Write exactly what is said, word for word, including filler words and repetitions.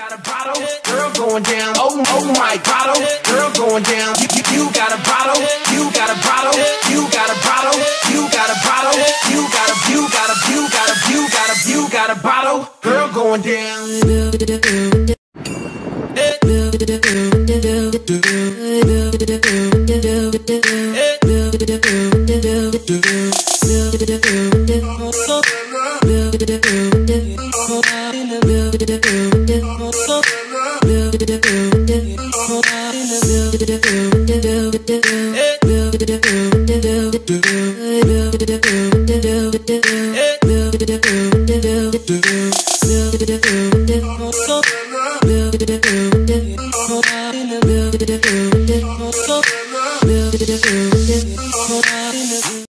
got a bottle, girl going down. Oh, oh my bottle, girl going down. You, you, you got a bottle, you got a bottle, you got a bottle, you got a bottle, you got a, you got a, you got a, you got a, you got a bottle, girl going down. Hey.